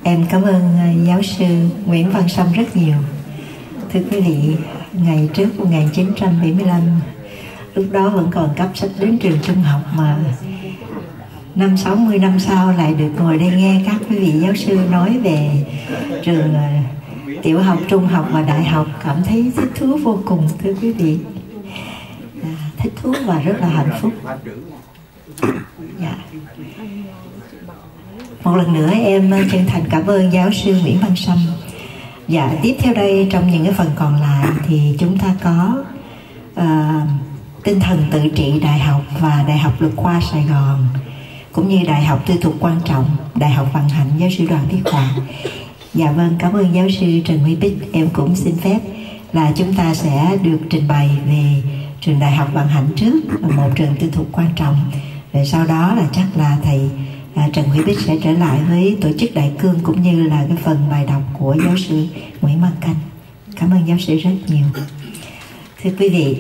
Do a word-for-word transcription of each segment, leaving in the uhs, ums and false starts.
Em cảm ơn giáo sư Nguyễn Văn Sâm rất nhiều. Thưa quý vị, ngày trước một nghìn chín trăm bảy mươi lăm, lúc đó vẫn còn cấp sách đến trường trung học, mà năm sáu mươi năm sau lại được ngồi đây nghe các quý vị giáo sư nói về trường tiểu học, trung học và đại học, cảm thấy thích thú vô cùng. Thưa quý vị, à, thích thú và rất là hạnh phúc. Dạ. Một lần nữa em chân thành cảm ơn giáo sư Nguyễn Văn Sâm. Dạ, tiếp theo đây trong những cái phần còn lại thì chúng ta có uh, tinh thần tự trị đại học và Đại học Luật khoa Sài Gòn, cũng như Đại học Tư thục Quan Trọng, Đại học Vận hạnh, giáo sư Đoàn Viết Hoạt. Dạ vâng, cảm ơn giáo sư Trần Huy Bích. Em cũng xin phép là chúng ta sẽ được trình bày về trường Đại học Vận hạnh trước, một trường tư thục quan trọng. Rồi sau đó là chắc là thầy à, Trần Huy Bích sẽ trở lại với tổ chức đại cương cũng như là cái phần bài đọc của giáo sư Nguyễn Văn Canh. Cảm ơn giáo sư rất nhiều. Thưa quý vị,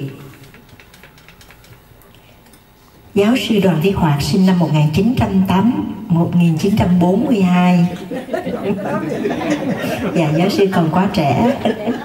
giáo sư Đoàn Viết Hoạt sinh năm một nghìn chín trăm bốn mươi hai. Dạ, giáo sư còn quá trẻ.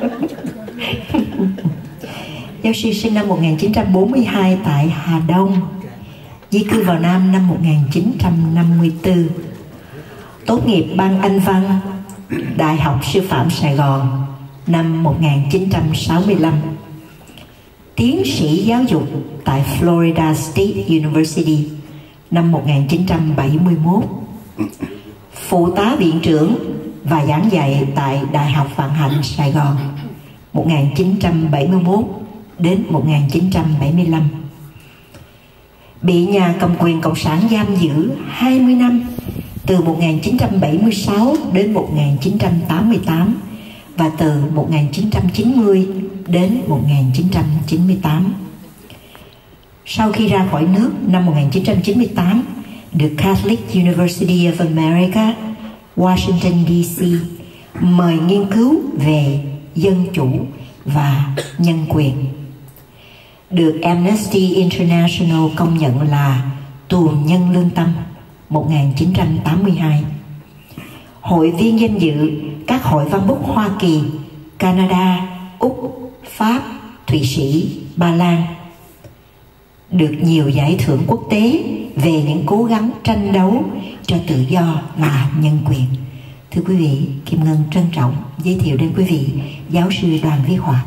Giáo sư sinh năm một nghìn chín trăm bốn mươi hai tại Hà Đông, di cư vào Nam năm một nghìn chín trăm năm mươi tư. Tốt nghiệp ban Anh văn Đại học Sư phạm Sài Gòn năm một nghìn chín trăm sáu mươi lăm. Tiến sĩ giáo dục tại Florida State University năm một nghìn chín trăm bảy mươi mốt. Phụ tá viện trưởng và giảng dạy tại Đại học Vận hạnh Sài Gòn một nghìn chín trăm bảy mươi mốt đến một nghìn chín trăm bảy mươi lăm. Bị nhà cầm quyền Cộng sản giam giữ hai mươi năm, từ một nghìn chín trăm bảy mươi sáu đến một nghìn chín trăm tám mươi tám và từ một nghìn chín trăm chín mươi đến một nghìn chín trăm chín mươi tám. Sau khi ra khỏi nước năm một nghìn chín trăm chín mươi tám, được Catholic University of America, Washington D C mời nghiên cứu về dân chủ và nhân quyền. Được Amnesty International công nhận là tù nhân lương tâm một nghìn chín trăm tám mươi hai. Hội viên danh dự các hội văn bút Hoa Kỳ, Canada, Úc, Pháp, Thụy Sĩ, Ba Lan. Được nhiều giải thưởng quốc tế về những cố gắng tranh đấu cho tự do và nhân quyền. Thưa quý vị, Kim Ngân trân trọng giới thiệu đến quý vị giáo sư Đoàn Viết Hoạt.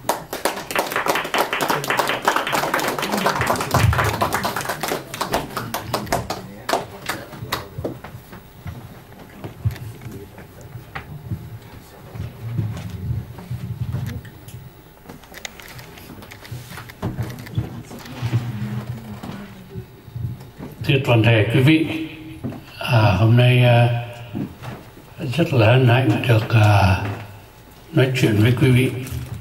Thưa toàn thể quý vị, à, hôm nay à, rất là hân hạnh được à, nói chuyện với quý vị.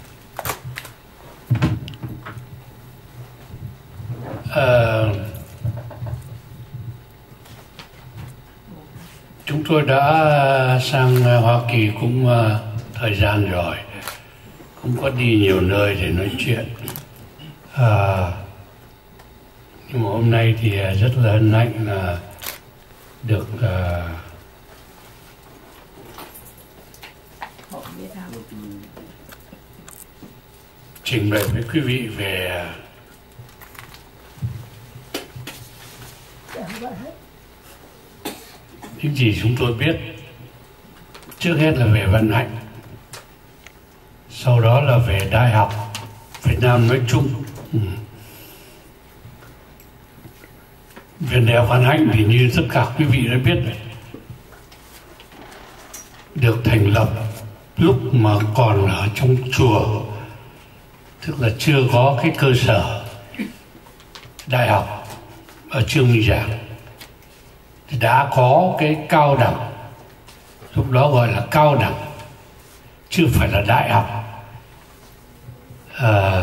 À, chúng tôi đã sang Hoa Kỳ cũng à, thời gian rồi, cũng có đi nhiều nơi để nói chuyện. À, nhưng mà hôm nay thì rất là hân hạnh là được uh, trình bày với quý vị về những gì chúng tôi biết. Trước hết là về vận hạnh, sau đó là về Đại học Việt Nam nói chung. ừ. Viện Đại học Vận hạnh thì như tất cả quý vị đã biết, được thành lập lúc mà còn ở trong chùa, tức là chưa có cái cơ sở đại học ở Trương Minh Giảng, thì đã có cái cao đẳng, lúc đó gọi là cao đẳng, chưa phải là đại học. À,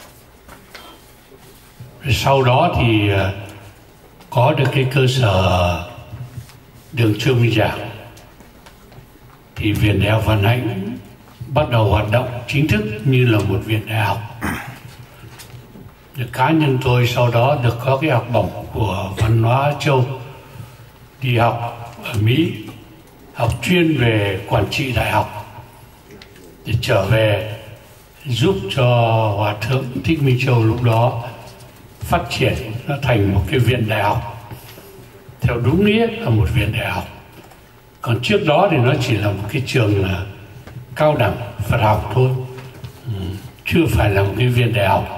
sau đó thì có được cái cơ sở đường Trương Minh Giảng, thì Viện Đại học Vận hạnh bắt đầu hoạt động chính thức như là một viện đại học. Được cá nhân tôi sau đó được có cái học bổng của Văn hóa Châu đi học ở Mỹ, học chuyên về quản trị đại học để trở về giúp cho Hòa Thượng Thích Minh Châu lúc đó phát triển nó thành một cái viện đại học theo đúng nghĩa là một viện đại học. Còn trước đó thì nó chỉ là một cái trường là cao đẳng Phật học thôi, ừ, chưa phải là một cái viện đại học.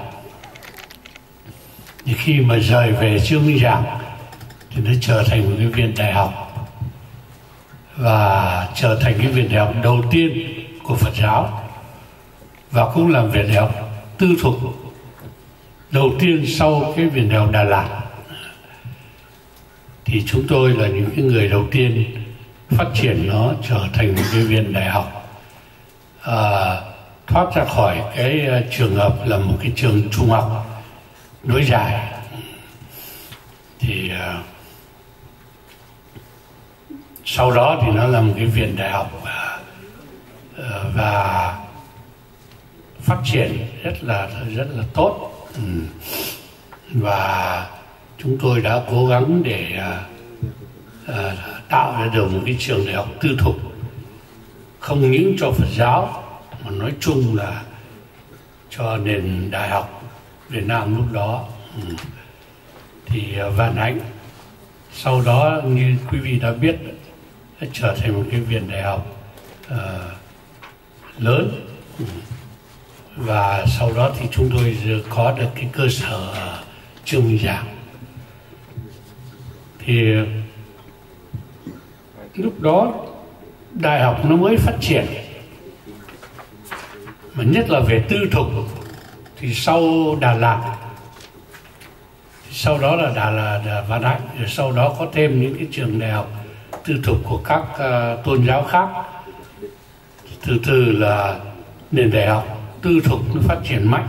Thì khi mà rời về Trương Minh Giảng thì nó trở thành một cái viện đại học, và trở thành cái viện đại học đầu tiên của Phật giáo, và cũng là viện đại học tư thục đầu tiên sau cái viện đại học Đà Lạt. Thì chúng tôi là những cái người đầu tiên phát triển nó trở thành một cái viện đại học, à, thoát ra khỏi cái trường hợp là một cái trường trung học nối dài. Thì uh, sau đó thì nó là một cái viện đại học uh, và phát triển rất là rất là tốt. Ừ. Và chúng tôi đã cố gắng để uh, uh, tạo ra được một cái trường đại học tư thục, không những cho Phật giáo mà nói chung là cho nền đại học Việt Nam lúc đó. Ừ. Thì uh, Vạn Hạnh sau đó như quý vị đã biết đã trở thành một cái viện đại học uh, lớn. Ừ. Và sau đó thì chúng tôi có được cái cơ sở ở Trương Minh Giảng. Thì lúc đó đại học nó mới phát triển, mà nhất là về tư thục thì sau Đà Lạt, sau đó là Đà Lạt, Vạn Hạnh, rồi sau đó có thêm những cái trường đại học tư thục của các uh, tôn giáo khác. Từ từ là nền đại học tư thục nó phát triển mạnh,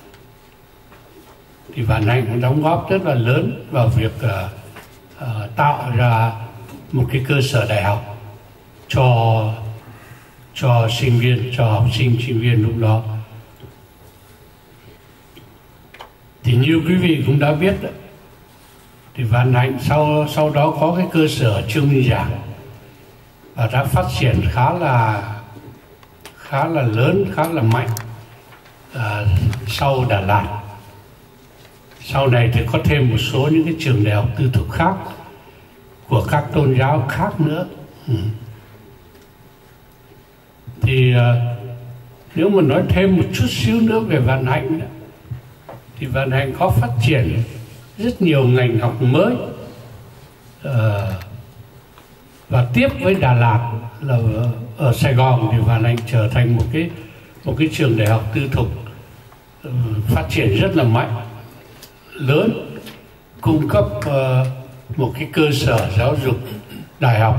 thì Vạn Hạnh cũng đóng góp rất là lớn vào việc uh, uh, tạo ra một cái cơ sở đại học cho cho sinh viên, cho học sinh sinh viên lúc đó. Thì như quý vị cũng đã biết đó, thì Vạn Hạnh sau sau đó có cái cơ sở Trương Minh Giảng và đã phát triển khá là khá là lớn, khá là mạnh à, sau Đà Lạt. Sau này thì có thêm một số những cái trường đại học tư thục khác của các tôn giáo khác nữa. Ừ. Thì à, nếu mà nói thêm một chút xíu nữa về Vạn Hạnh đó, thì Vạn Hạnh có phát triển rất nhiều ngành học mới, à, và tiếp với Đà Lạt là ở, ở Sài Gòn thì Vạn Hạnh trở thành một cái một cái trường đại học tư thục uh, phát triển rất là mạnh, lớn, cung cấp uh, một cái cơ sở giáo dục đại học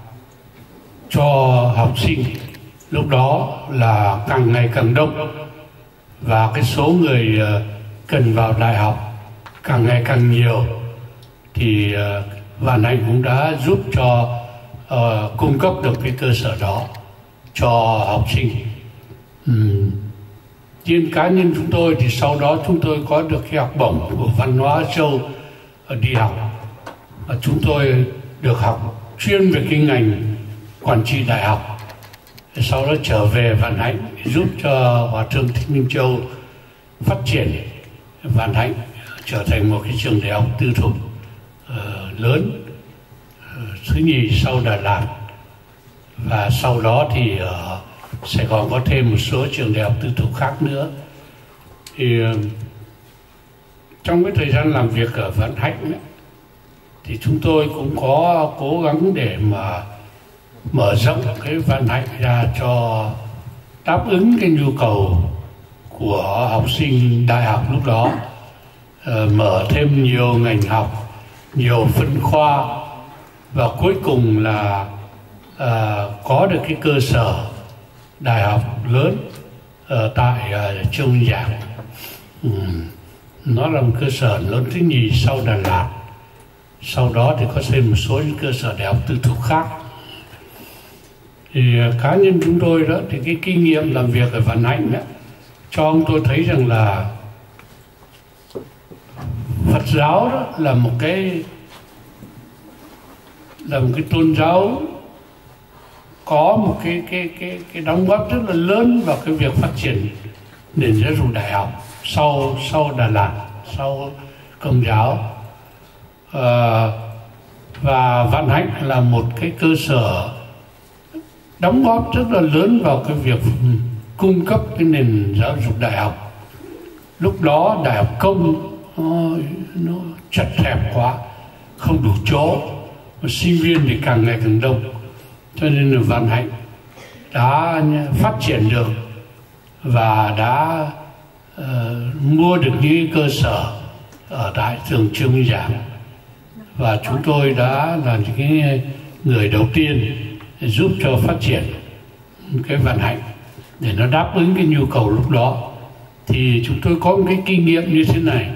cho học sinh lúc đó là càng ngày càng đông, và cái số người uh, cần vào đại học càng ngày càng nhiều. Thì uh, Vạn Hạnh cũng đã giúp cho uh, cung cấp được cái cơ sở đó cho học sinh. uhm. Riêng cá nhân chúng tôi thì sau đó chúng tôi có được cái học bổng của Văn hóa Châu đi học, và chúng tôi được học chuyên về cái ngành quản trị đại học. Sau đó trở về Vạn Hạnh giúp cho Hòa Thượng Thích Minh Châu phát triển Vạn Hạnh trở thành một cái trường đại học tư thục uh, lớn, uh, thứ nhì sau Đà Lạt. Và sau đó thì ở Sài Gòn có thêm một số trường đại học tư thục khác nữa. Thì uh, trong cái thời gian làm việc ở Vạn Hạnh ấy, thì chúng tôi cũng có cố gắng để mà mở rộng cái Vạn Hạnh ra cho đáp ứng cái nhu cầu của học sinh đại học lúc đó, uh, mở thêm nhiều ngành học, nhiều phân khoa, và cuối cùng là uh, có được cái cơ sở đại học lớn ở tại uh, Trương Minh Giảng. um, nó là một cơ sở lớn thứ nhì sau Đà Lạt. Sau đó thì có thêm một số những cơ sở đại học tư thục khác. Thì uh, cá nhân chúng tôi đó thì cái kinh nghiệm làm việc ở Vạn Hạnh đó cho ông tôi thấy rằng là Phật giáo đó là một cái là một cái tôn giáo có một cái cái cái cái đóng góp rất là lớn vào cái việc phát triển nền giáo dục đại học sau sau Đà Lạt, sau Công giáo. À, và Vạn Hạnh là một cái cơ sở đóng góp rất là lớn vào cái việc cung cấp cái nền giáo dục đại học. Lúc đó đại học công nó, nó chật hẹp quá, không đủ chỗ, sinh viên thì càng ngày càng đông, cho nên là Vạn Hạnh đã phát triển được và đã uh, mua được những cơ sở ở tại trường Trương Minh Giảng, và chúng tôi đã là những cái người đầu tiên giúp cho phát triển cái Vạn Hạnh để nó đáp ứng cái nhu cầu lúc đó. Thì chúng tôi có một cái kinh nghiệm như thế này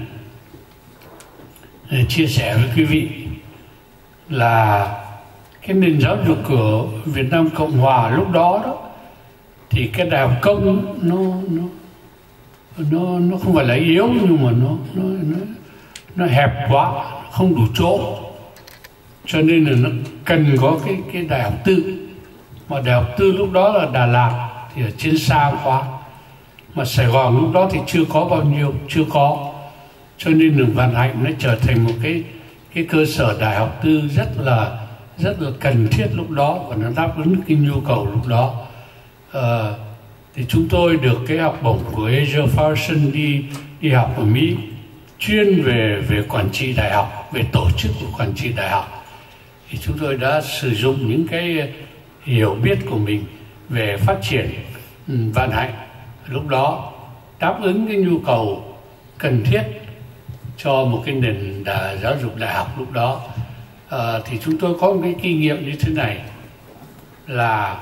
để chia sẻ với quý vị là cái nền giáo dục của Việt Nam Cộng Hòa lúc đó đó thì cái đại học công nó nó nó nó không phải là yếu, nhưng mà nó nó nó, nó hẹp quá, không đủ chỗ, cho nên là nó cần có cái cái đại học tư. Mà đại học tư lúc đó là Đà Lạt thì ở trên xa quá, mà Sài Gòn lúc đó thì chưa có bao nhiêu, chưa có, cho nên là Vạn Hạnh nó trở thành một cái cái cơ sở đại học tư rất là rất là cần thiết lúc đó, và nó đáp ứng cái nhu cầu lúc đó. À, thì chúng tôi được cái học bổng của Asia Foundation đi đi học ở Mỹ, chuyên về về quản trị đại học, về tổ chức của quản trị đại học. Thì chúng tôi đã sử dụng những cái hiểu biết của mình về phát triển Vạn Hạnh lúc đó, đáp ứng cái nhu cầu cần thiết cho một cái nền đà, giáo dục đại học lúc đó. À, thì chúng tôi có một cái kinh nghiệm như thế này là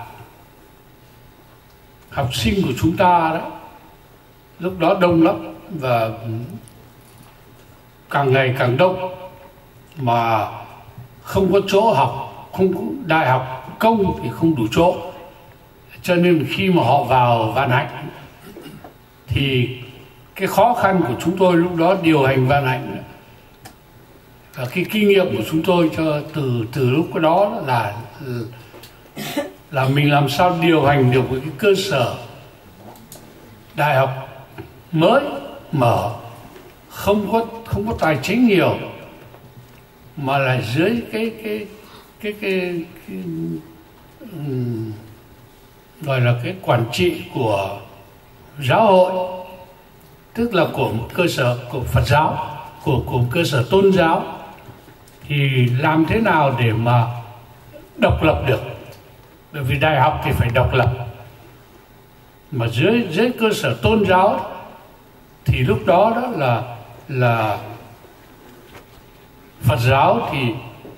học sinh của chúng ta đó lúc đó đông lắm, và càng ngày càng đông, mà không có chỗ học, không có đại học công thì không đủ chỗ, cho nên khi mà họ vào Vạn Hạnh thì cái khó khăn của chúng tôi lúc đó điều hành Vạn Hạnh, và cái kinh nghiệm của chúng tôi cho từ từ lúc đó là là mình làm sao điều hành được một cái cơ sở đại học mới mở, không có không có tài chính nhiều, mà là dưới cái cái cái cái, cái, cái um, gọi là cái quản trị của giáo hội, tức là của một cơ sở của Phật giáo, của của một cơ sở tôn giáo, thì làm thế nào để mà độc lập được, bởi vì đại học thì phải độc lập, mà dưới dưới cơ sở tôn giáo thì lúc đó đó là là Phật giáo thì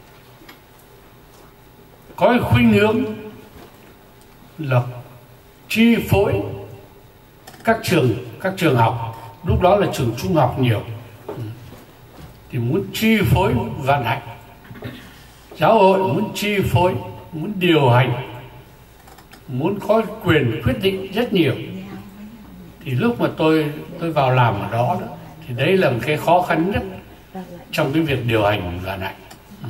có cái khuynh hướng là chi phối các trường các trường học, lúc đó là trường trung học nhiều, thì muốn chi phối Vạn Hạnh, giáo hội muốn chi phối, muốn điều hành, muốn có quyền quyết định rất nhiều. Thì lúc mà tôi tôi vào làm ở đó, đó thì đấy là một cái khó khăn nhất trong cái việc điều hành Vạn Hạnh.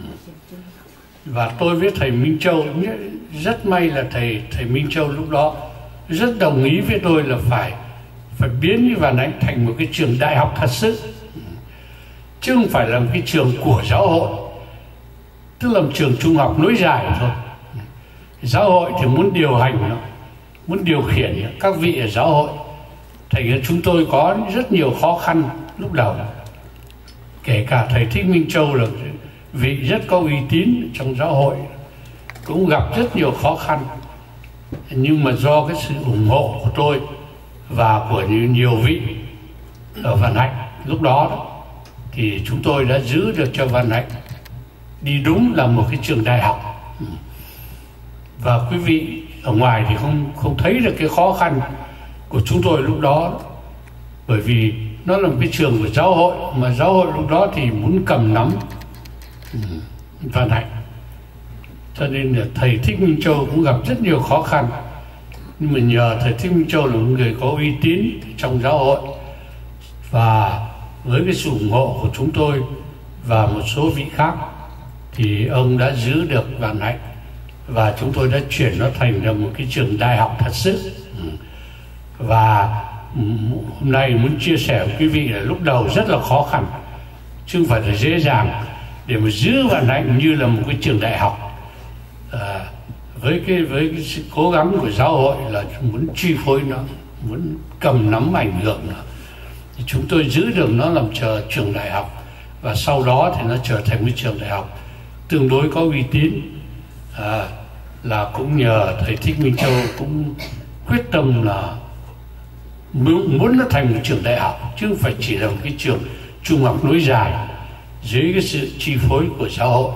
Và tôi với thầy Minh Châu, rất may là thầy thầy Minh Châu lúc đó rất đồng ý với tôi là phải phải biến cái Vạn Hạnh thành một cái trường đại học thật sự, chứ không phải là một cái trường của giáo hội, tức là một trường trung học nối dài thôi. Giáo hội thì muốn điều hành nó, muốn điều khiển các vị ở giáo hội, thành ra chúng tôi có rất nhiều khó khăn lúc đầu. Kể cả thầy Thích Minh Châu là vị rất có uy tín trong giáo hội, cũng gặp rất nhiều khó khăn, nhưng mà do cái sự ủng hộ của tôi và của nhiều vị ở Vạn Hạnh lúc đó, đó thì chúng tôi đã giữ được cho Vạn Hạnh đi đúng là một cái trường đại học. Và quý vị ở ngoài thì không không thấy được cái khó khăn của chúng tôi lúc đó, bởi vì nó là một cái trường của giáo hội, mà giáo hội lúc đó thì muốn cầm nắm Vạn Hạnh, cho nên là thầy Thích Minh Châu cũng gặp rất nhiều khó khăn. Nhưng mà nhờ thầy Thích Minh Châu là một người có uy tín trong giáo hội, và với cái sự ủng hộ của chúng tôi và một số vị khác, thì ông đã giữ được Vạn Hạnh và chúng tôi đã chuyển nó thành ra một cái trường đại học thật sự. Và hôm nay muốn chia sẻ với quý vị là lúc đầu rất là khó khăn, chứ không phải là dễ dàng để mà giữ Vạn Hạnh như là một cái trường đại học. À, với cái với cái sự cố gắng của giáo hội là muốn chi phối nó, muốn cầm nắm ảnh hưởng nó, thì chúng tôi giữ được nó làm chờ trường đại học, và sau đó thì nó trở thành một trường đại học tương đối có uy tín. À, là cũng nhờ thầy Thích Minh Châu cũng quyết tâm là muốn nó thành một trường đại học, chứ không phải chỉ là một cái trường trung học nối dài dưới cái sự chi phối của xã hội.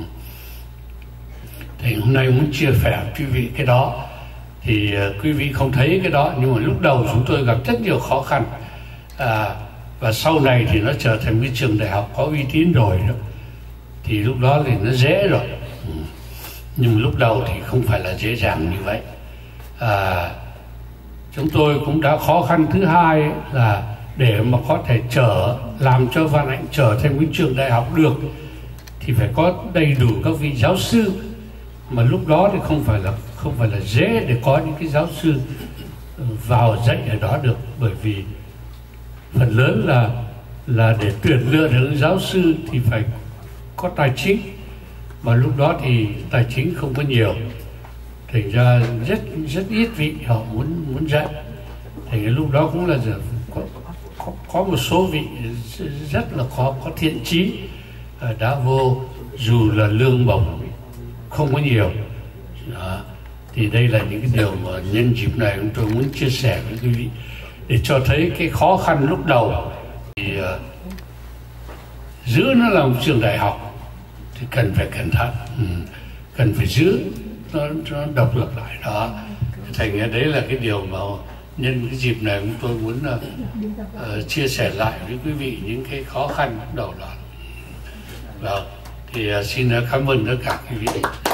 Thì hôm nay muốn chia sẻ quý vị cái đó. Thì uh, quý vị không thấy cái đó, nhưng mà lúc đầu chúng tôi gặp rất nhiều khó khăn. À, và sau này thì nó trở thành cái trường đại học có uy tín rồi đó, thì lúc đó thì nó dễ rồi. Ừ. Nhưng lúc đầu thì không phải là dễ dàng như vậy. À, chúng tôi cũng đã khó khăn thứ hai ấy, là để mà có thể trở làm cho Vạn Hạnh trở thành cái trường đại học được thì phải có đầy đủ các vị giáo sư, mà lúc đó thì không phải là không phải là dễ để có những cái giáo sư vào dạy ở đó được, bởi vì phần lớn là là để tuyển lựa được giáo sư thì phải có tài chính, mà lúc đó thì tài chính không có nhiều, thành ra rất rất ít vị họ muốn muốn dạy. Thì lúc đó cũng là có, có, có một số vị rất là có có thiện chí đã vô, dù là lương bổng không có nhiều. Đó. Thì đây là những cái điều mà nhân dịp này chúng tôi muốn chia sẻ với quý vị để cho thấy cái khó khăn lúc đầu. Thì uh, giữ nó là một trường đại học thì cần phải cẩn thận, ừ. cần phải giữ nó, nó độc lập lại đó. Thành ra đấy là cái điều mà nhân cái dịp này chúng tôi muốn uh, uh, chia sẻ lại với quý vị những cái khó khăn lúc đầu đó. Vâng, thì uh, xin cảm ơn tất cả quý vị.